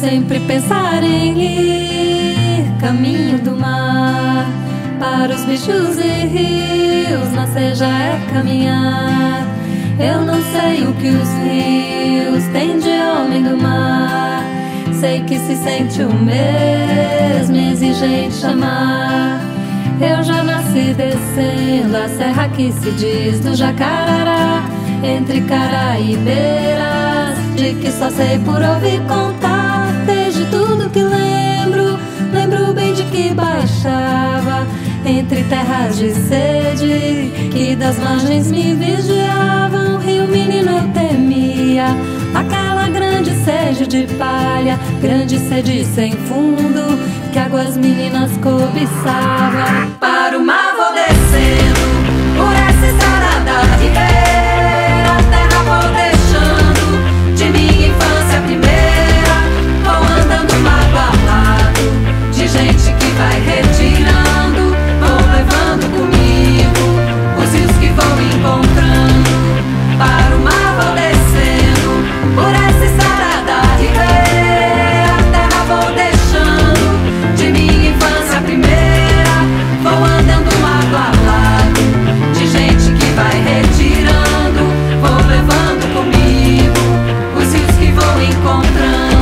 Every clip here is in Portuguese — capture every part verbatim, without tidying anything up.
Sempre pensar em ir caminho do mar. Para os bichos e rios nascer já é caminhar. Eu não sei o que os rios têm de homem do mar. Sei que se sente o mesmo exigente chamar. Eu já nasci descendo a serra que se diz do Jacarará, entre Caraíbeiras, de que só sei por ouvir contar. Desde tudo que lembro, lembro bem de que baixava entre terras de sede, que das margens me vigiavam. Rio Menino eu temia, aquela grande sede de palha, grande sede sem fundo, que águas meninas cobiçava. Para o mar vou descendo, por essa estrada da ribeira, a terra vou deixando, de minha infância primeira. Vou andando lado a lado, de gente que vai retirando, vou levando comigo os rios que vou encontrando. Para o mar vou descendo, por essa estrada da ribeira, a terra vou deixando, de minha infância primeira. Vou andando lado a lado, de gente que vai retirando, vou levando comigo os rios que vou encontrando.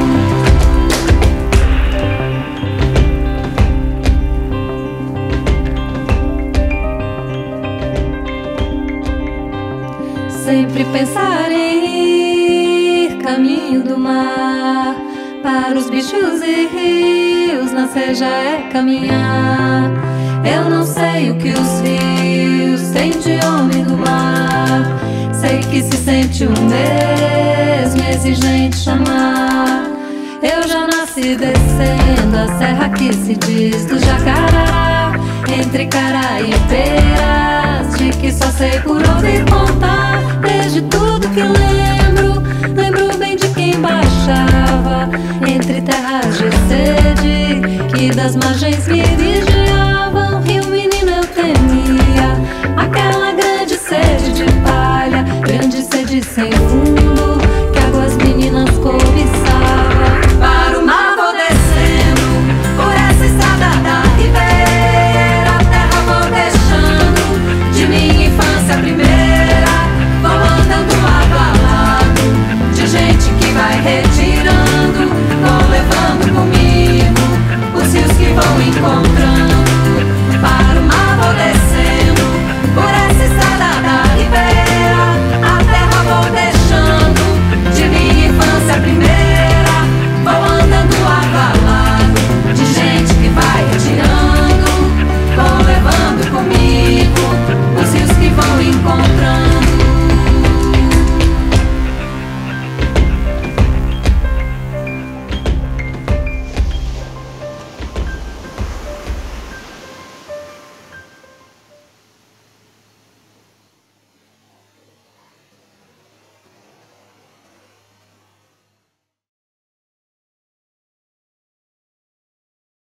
Sempre pensar em ir caminho do mar. Para os bichos e rios nascer já é caminhar. Eu não sei o que os rios têm de homem do mar. Sei que se sente o mesmo exigente chamar. Eu já nasci descendo a serra que se diz do Jacarará, entre Caraíbeiras, de que só sei por ouvir contar. Desde tudo que lembro, lembro bem de quem baixava entre terras de sede, que das margens me